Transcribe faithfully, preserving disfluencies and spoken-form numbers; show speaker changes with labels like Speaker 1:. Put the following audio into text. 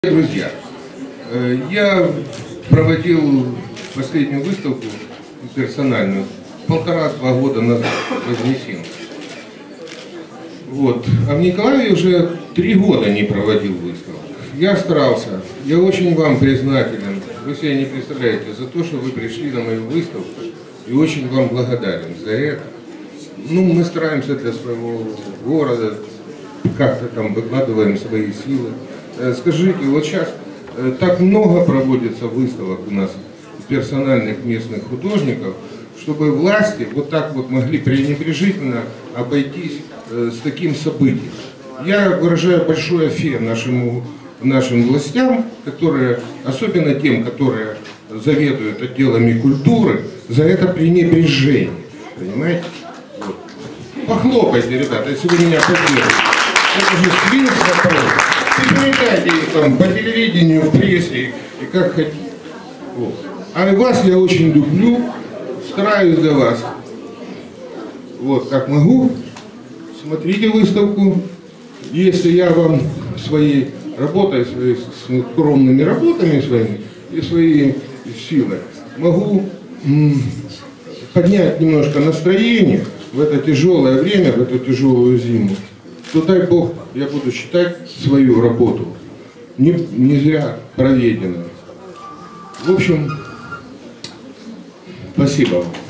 Speaker 1: Друзья, я проводил последнюю выставку персональную полтора-два года назад в Вознесенске. Вот. А в Николаеве уже три года не проводил выставку. Я старался, я очень вам признателен, вы себе не представляете, за то, что вы пришли на мою выставку, и очень вам благодарен за это. Ну, мы стараемся для своего города, как-то там выкладываем свои силы. Скажите, вот сейчас так много проводится выставок у нас персональных местных художников, чтобы власти вот так вот могли пренебрежительно обойтись с таким событием. Я выражаю большое фе нашему, нашим властям, которые, особенно тем, которые заведуют отделами культуры, за это пренебрежение. Понимаете? Вот. Похлопайте, ребята, если вы меня поддержите. Это же свинство. Передайте их там по телевидению, в прессе и как хотите. Вот. А вас я очень люблю, стараюсь для вас. Вот как могу. Смотрите выставку. Если я вам своей работой, своей скромными работами своими и своей силой могу м, поднять немножко настроение в это тяжелое время, в эту тяжелую зиму, то дай Бог, я буду считать свою работу не, не зря проведенной. В общем, спасибо вам.